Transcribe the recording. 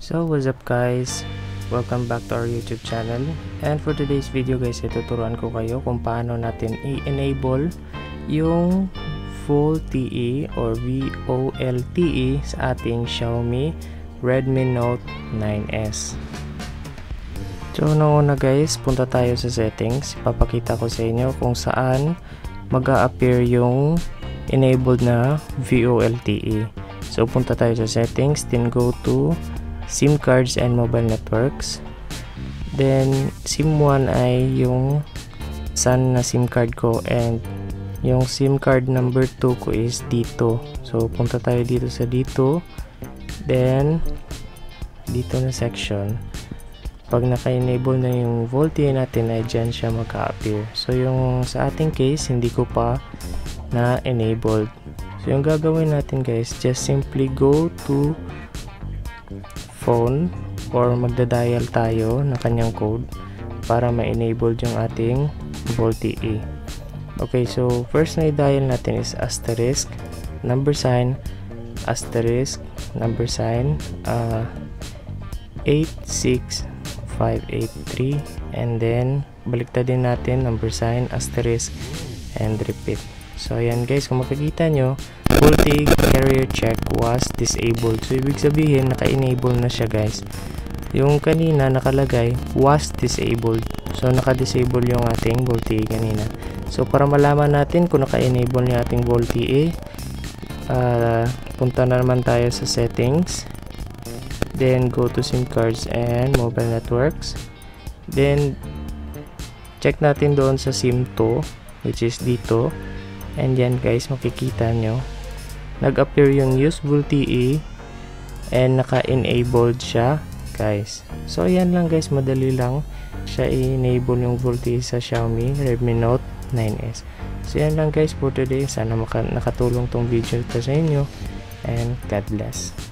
So what's up guys, welcome back to our YouTube channel, and for today's video guys, ituturuan ko kayo kung paano natin i-enable yung VoLTE or VoLTE sa ating Xiaomi Redmi Note 9s. So una guys, punta tayo sa settings. Papakita ko sa inyo kung saan mag-a-appear yung enabled na VoLTE. So punta tayo sa settings, then go to SIM cards and mobile networks. Then SIM 1 ay yung Sun na SIM card ko, and yung SIM card number 2 ko is dito. So punta tayo dito sa dito, then dito na section. Pag naka-enable na yung VoLTE natin ay dyan siya mag-a-appear. So yung sa ating case hindi ko pa na-enabled. So yung gagawin natin guys, just simply go to phone or magda-dial tayo ng kanyang code para ma-enable yung ating VoLTE. Okay, so first na i-dial natin is asterisk, number sign, asterisk, number sign, 86583, and then baliktad din natin, number sign, asterisk, and repeat. So ayan guys, kung makikita nyo, VoLTE carrier check was disabled. So ibig sabihin naka-enable na siya guys. Yung kanina nakalagay was disabled. So naka-disable yung ating VoLTE kanina. So para malaman natin kung naka-enable yung ating VoLTE, punta na naman tayo sa settings. Then go to SIM cards and mobile networks. Then check natin doon sa SIM 2, which is dito. And yan guys, makikita nyo nag-appear yung use VoLTE and naka-enabled siya guys. So ayan lang guys, madali lang siya i-enable yung VoLTE sa Xiaomi Redmi Note 9s. So yan lang guys for today. Sana nakatulong tong video ito sa inyo, and God bless.